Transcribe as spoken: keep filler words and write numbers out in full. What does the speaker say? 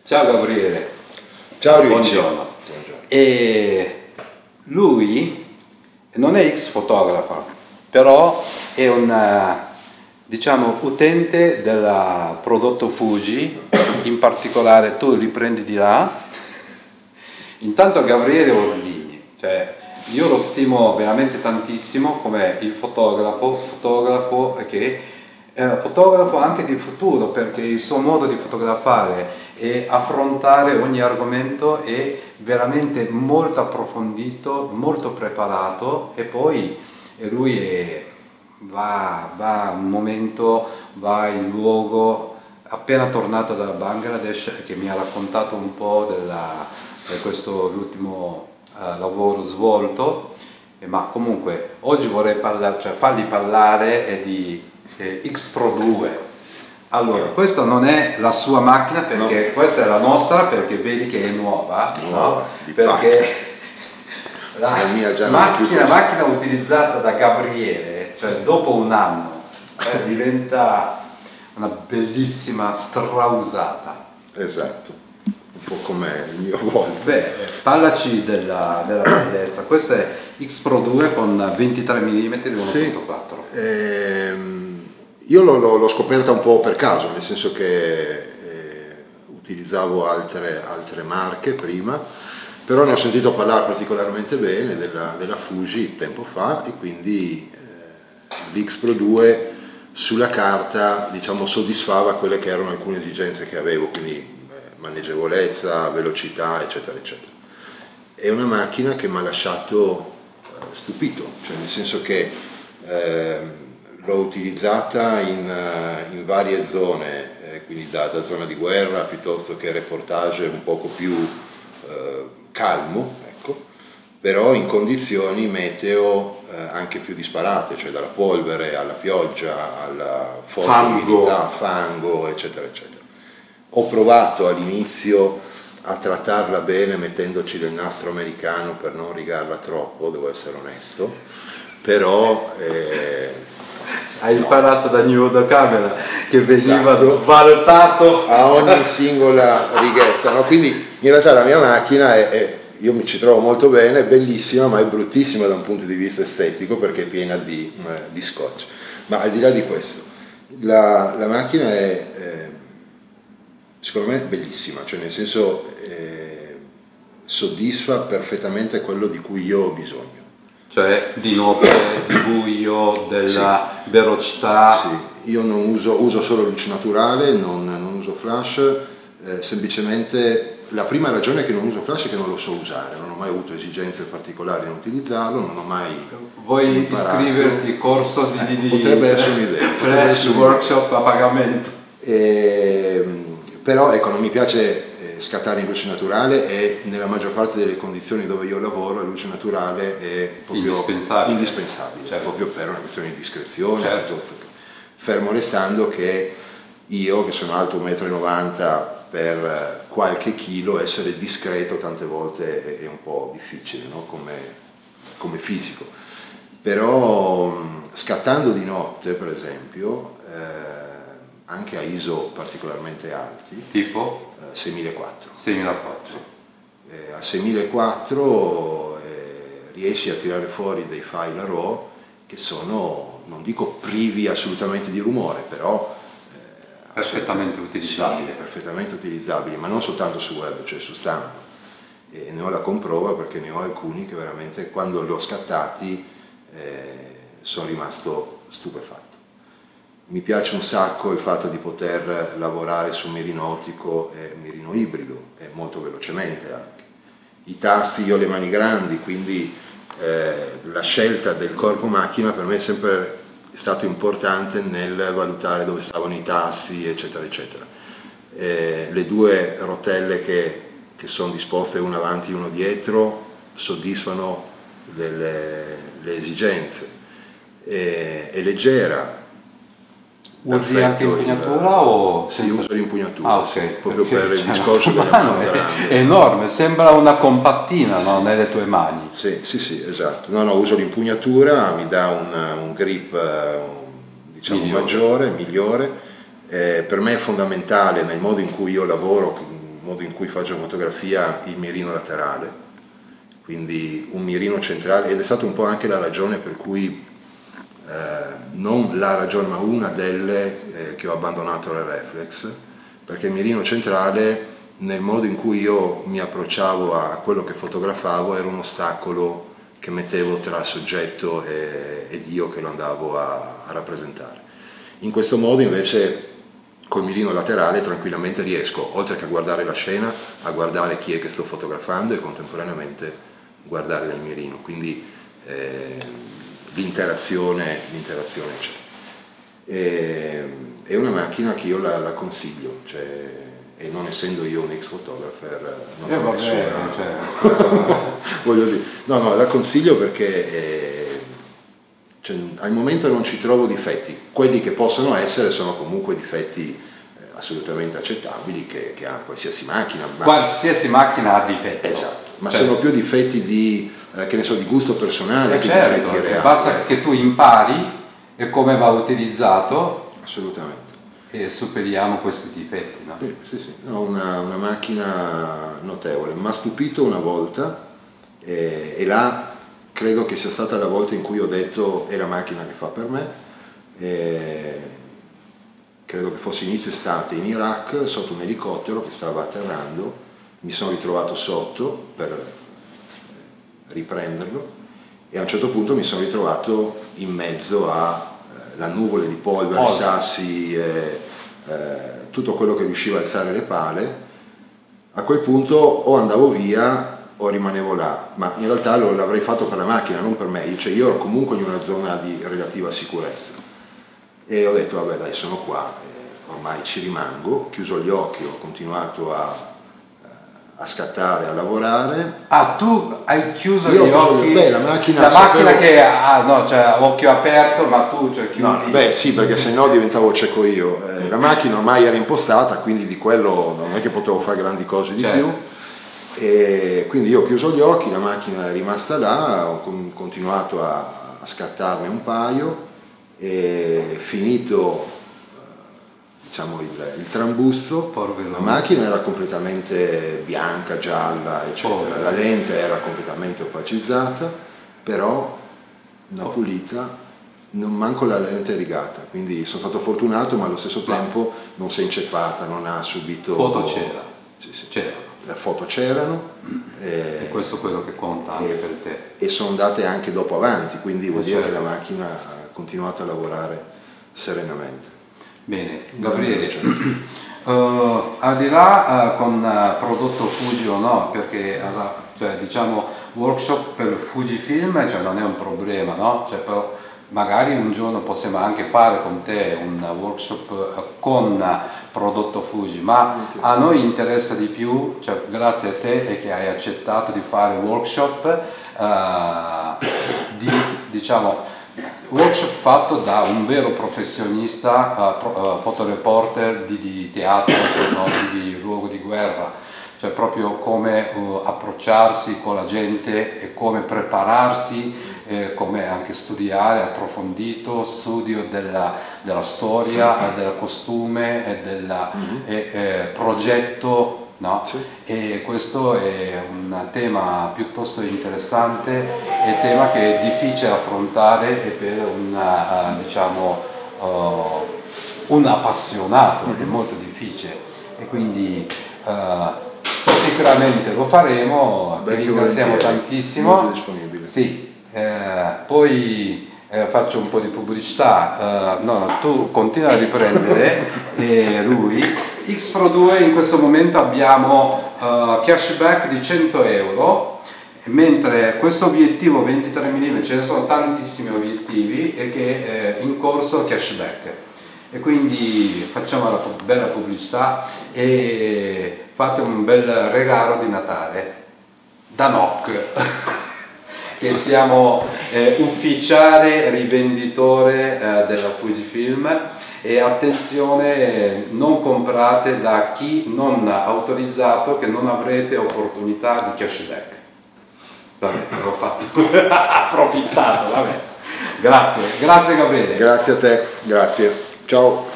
Ciao Gabriele. Ciao Luigi. Buongiorno. Buongiorno. E lui non è ex fotografa, però è un, diciamo, utente del prodotto Fuji, in particolare tu li prendi di là. Intanto Gabriele Orligni, cioè io lo stimo veramente tantissimo come il fotografo, fotografo che è fotografo anche di futuro, perché il suo modo di fotografare e affrontare ogni argomento è veramente molto approfondito, molto preparato, e poi lui è, va, va un momento, va in luogo, appena tornato da Bangladesh, che mi ha raccontato un po' della, di questo l'ultimo uh, lavoro svolto, eh, ma comunque oggi vorrei parlare, cioè fargli parlare eh, di eh, X Pro due. Allora, questa non è la sua macchina, perché no. Questa è la nostra, perché vedi che è nuova, nuova no? Perché la, la mia già macchina, macchina utilizzata da Gabriele, cioè dopo un anno, eh, diventa una bellissima strausata. Esatto, un po' come il mio Volvo. Beh, parlaci della, della bellezza. Questa è X Pro due con ventitré millimetri di uno virgola quattro. Sì, ehm... Io l'ho scoperta un po' per caso, nel senso che eh, utilizzavo altre, altre marche prima, però ne ho sentito parlare particolarmente bene della, della Fuji tempo fa, e quindi eh, l'X Pro due sulla carta, diciamo, soddisfava quelle che erano alcune esigenze che avevo, quindi eh, maneggevolezza, velocità, eccetera, eccetera. È una macchina che mi ha lasciato eh, stupito, cioè nel senso che eh, l'ho utilizzata in, in varie zone, eh, quindi da, da zona di guerra piuttosto che reportage un poco più eh, calmo, ecco, però in condizioni meteo eh, anche più disparate, cioè dalla polvere alla pioggia, alla forte umidità, fango, eccetera, eccetera. Ho provato all'inizio a trattarla bene mettendoci del nastro americano per non rigarla troppo, devo essere onesto, però... Eh, Hai imparato da New da camera che veniva esatto, svalutato a ogni singola righetta, no? Quindi in realtà la mia macchina è, è, io mi ci trovo molto bene, è bellissima, ma è bruttissima da un punto di vista estetico perché è piena di, eh, di scotch. Ma al di là di questo, la, la macchina è eh, secondo me bellissima, cioè nel senso eh, soddisfa perfettamente quello di cui io ho bisogno. Cioè di notte, di buio, della sì. velocità. Sì, io non uso, uso solo luce naturale, non, non uso flash, eh, semplicemente la prima ragione che non uso flash è che non lo so usare, non ho mai avuto esigenze particolari di utilizzarlo, non ho mai Vuoi imparato. iscriverti corso di, eh, di potrebbe essere un'idea, flash workshop a pagamento. Eh, però ecco, non mi piace scattare in luce naturale, e nella maggior parte delle condizioni dove io lavoro la luce naturale è proprio indispensabile, indispensabile certo. Proprio per una questione di discrezione, certo. piuttosto che, fermo restando che io, che sono alto uno e novanta metri, per qualche chilo essere discreto tante volte è, è un po' difficile, no? come, come fisico, però scattando di notte per esempio eh, anche a I S O particolarmente alti, tipo? seimilaquattrocento. seimilaquattrocento. Sì. Eh, a seimilaquattrocento eh, riesci a tirare fuori dei file RAW che sono, non dico privi assolutamente di rumore, però eh, perfettamente utilizzabili. Sì, perfettamente utilizzabili, ma non soltanto su web, cioè su stampa. E ne ho la comprova perché ne ho alcuni che veramente quando li ho scattati eh, sono rimasto stupefatto. Mi piace un sacco il fatto di poter lavorare su mirino ottico e mirino ibrido, e molto velocemente anche. I tasti, io ho le mani grandi, quindi eh, la scelta del corpo macchina per me è sempre stato importante nel valutare dove stavano i tasti, eccetera, eccetera. Eh, le due rotelle che, che sono disposte una avanti e uno dietro soddisfano le, le, le esigenze. Eh, è leggera. Usi anche l'impugnatura o? Sì, uso l'impugnatura, ah, okay. sì, proprio Perché per il discorso della mano grande. È enorme, sembra una compattina, sì. No? Nelle tue mani. Sì, sì, sì, esatto. No, no, uso l'impugnatura, mi dà un, un grip diciamo migliore. maggiore, migliore. Eh, per me è fondamentale nel modo in cui io lavoro, modo in cui faccio fotografia, il mirino laterale, quindi un mirino centrale, ed è stata un po' anche la ragione per cui, eh, non la ragione ma una delle eh, che ho abbandonato la reflex, perché il mirino centrale nel modo in cui io mi approcciavo a quello che fotografavo era un ostacolo che mettevo tra soggetto e, ed io che lo andavo a, a rappresentare. In questo modo invece col mirino laterale tranquillamente riesco, oltre che a guardare la scena, a guardare chi è che sto fotografando e contemporaneamente guardare nel mirino, quindi eh, l'interazione c'è. E, è una macchina che io la, la consiglio, cioè, e non essendo io un ex photographer non eh, ho vabbè, nessuna... cioè. voglio dire, no, no, la consiglio perché eh, cioè, al momento non ci trovo difetti, quelli che possono essere sono comunque difetti eh, assolutamente accettabili che, che ha qualsiasi macchina. Ma... qualsiasi macchina ha difetti. Esatto, ma certo. sono più difetti di, eh, che ne so, di gusto personale eh che certo, difetti reali. Basta che tu impari e come va utilizzato. Assolutamente. E superiamo questi difetti, no? Sì, sì, sì. No, una, una macchina notevole, mi ha stupito una volta e, e là credo che sia stata la volta in cui ho detto è la macchina che fa per me. E credo che fosse inizio estate in Iraq, sotto un elicottero che stava atterrando, mi sono ritrovato sotto per riprenderlo e a un certo punto mi sono ritrovato in mezzo a la nuvole di polvere, oh. sassi, eh, eh, tutto quello che riusciva a alzare le pale. A quel punto o andavo via o rimanevo là, ma in realtà lo, l'avrei fatto per la macchina, non per me, cioè io ero comunque in una zona di relativa sicurezza e ho detto vabbè dai, sono qua, eh, ormai ci rimango, ho chiuso gli occhi, ho continuato a a scattare, a lavorare. Ah, tu hai chiuso io gli occhi? Beh, la macchina, la sapevo... macchina che ha, ah, no, cioè occhio aperto, ma tu cioè, chiudi. No, beh sì, perché se no diventavo cieco io. Eh, la macchina ormai era impostata, quindi di quello non è che potevo fare grandi cose di certo. più. E quindi io ho chiuso gli occhi, la macchina è rimasta là, ho continuato a, a scattarne un paio e finito diciamo il, il trambusto, la macchina era completamente bianca, gialla, eccetera, la lente era completamente opacizzata, però una pulita, non manco la lente rigata, quindi sono stato fortunato, ma allo stesso tempo non si è inceppata, non ha subito... Foto c'era. Sì, sì. C'era. Le foto c'erano. E, e questo è quello che conta anche e, per te. E sono andate anche dopo avanti, quindi vuol e dire certo. che la macchina ha continuato a lavorare serenamente. Bene, Gabriele, uh, al di là uh, con uh, prodotto Fuji o no, perché uh, cioè, diciamo workshop per Fujifilm cioè, non è un problema, no? Cioè, però magari un giorno possiamo anche fare con te un workshop uh, con uh, prodotto Fuji, ma a noi interessa di più, cioè, grazie a te e che hai accettato di fare workshop, uh, di, diciamo, workshop fatto da un vero professionista, uh, pro, uh, fotoreporter di, di teatro, cioè, no, di, di luogo di guerra, cioè proprio come uh, approcciarsi con la gente e come prepararsi, eh, come anche studiare approfondito, studio della, della storia, eh, del costume e del mm-hmm. eh, eh, progetto. No? Sì. E questo è un tema piuttosto interessante e tema che è difficile affrontare e per una, uh, diciamo, uh, un appassionato mm-hmm. è molto difficile e quindi uh, sicuramente lo faremo. Beh, ti ringraziamo tantissimo. Sì, eh, poi eh, faccio un po' di pubblicità, uh, no, tu continua a riprendere e lui. X Pro due in questo momento abbiamo uh, cashback di cento euro, mentre questo obiettivo ventitré millimetri, ce ne sono tantissimi obiettivi e che è in corso cashback e quindi facciamo la bella pubblicità e fate un bel regalo di Natale da N O C che siamo eh, ufficiale rivenditore eh, della Fujifilm. E attenzione, non comprate da chi non ha autorizzato, che non avrete opportunità di cashback. Vabbè, l'ho fatto, approfittato, vabbè. Grazie, grazie Gabriele. Grazie a te, grazie. Ciao.